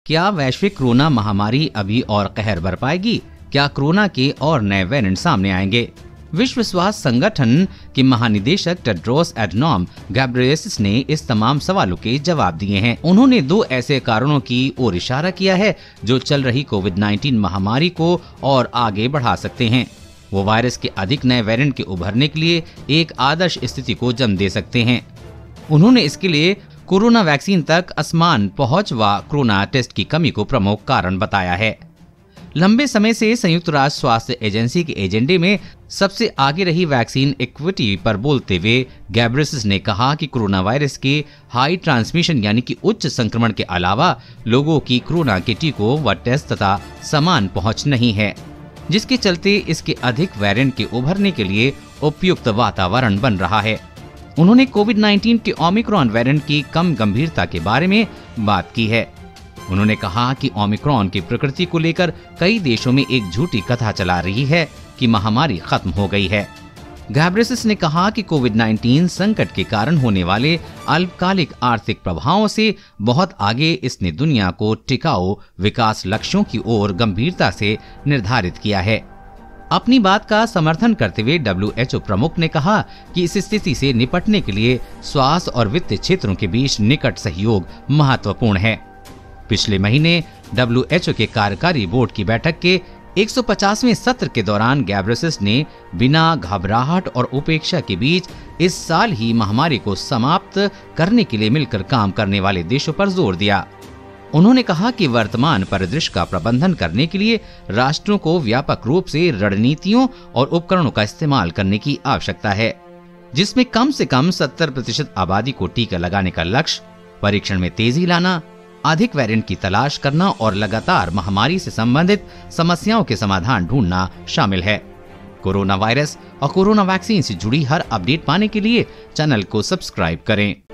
क्या वैश्विक कोरोना महामारी अभी और कहर बर पाएगी? क्या कोरोना के और नए वेरिएंट सामने आएंगे? विश्व स्वास्थ्य संगठन के महानिदेशक टेड्रोस एडनॉम गैब्रियेसस ने इस तमाम सवालों के जवाब दिए हैं। उन्होंने 2 ऐसे कारणों की ओर इशारा किया है जो चल रही कोविड-19 महामारी को और आगे बढ़ा सकते हैं। वो वायरस के अधिक नए वेरिएंट के उभरने के लिए एक आदर्श स्थिति को जन्म दे सकते हैं। उन्होंने इसके लिए कोरोना वैक्सीन तक असमान पहुंच व कोरोना टेस्ट की कमी को प्रमुख कारण बताया है। लंबे समय से संयुक्त राष्ट्र स्वास्थ्य एजेंसी के एजेंडे में सबसे आगे रही वैक्सीन इक्विटी पर बोलते हुए गैब्रियेसस ने कहा कि कोरोना वायरस के हाई ट्रांसमिशन यानी कि उच्च संक्रमण के अलावा लोगों की कोरोना के टीकों व टेस्ट तथा समान पहुंच नहीं है, जिसके चलते इसके अधिक वेरिएंट के उभरने के लिए उपयुक्त वातावरण बन रहा है। उन्होंने कोविड-19 के ओमिक्रॉन वेरिएंट की कम गंभीरता के बारे में बात की है। उन्होंने कहा कि ओमिक्रॉन की प्रकृति को लेकर कई देशों में एक झूठी कथा चला रही है कि महामारी खत्म हो गई है। गैब्रियेसस ने कहा कि कोविड-19 संकट के कारण होने वाले अल्पकालिक आर्थिक प्रभावों से बहुत आगे इसने दुनिया को टिकाऊ विकास लक्ष्यों की ओर गंभीरता से निर्धारित किया है। अपनी बात का समर्थन करते हुए WHO प्रमुख ने कहा कि इस स्थिति से निपटने के लिए स्वास्थ्य और वित्त क्षेत्रों के बीच निकट सहयोग महत्वपूर्ण है। पिछले महीने WHO के कार्यकारी बोर्ड की बैठक के 150वें सत्र के दौरान गैब्रियेसस ने बिना घबराहट और उपेक्षा के बीच इस साल ही महामारी को समाप्त करने के लिए मिलकर काम करने वाले देशों पर जोर दिया। उन्होंने कहा कि वर्तमान परिदृश्य का प्रबंधन करने के लिए राष्ट्रों को व्यापक रूप से रणनीतियों और उपकरणों का इस्तेमाल करने की आवश्यकता है, जिसमें कम से कम 70% आबादी को टीका लगाने का लक्ष्य, परीक्षण में तेजी लाना, अधिक वेरिएंट की तलाश करना और लगातार महामारी से संबंधित समस्याओं के समाधान ढूंढना शामिल है। कोरोना वायरस और कोरोना वैक्सीन से जुड़ी हर अपडेट पाने के लिए चैनल को सब्सक्राइब करें।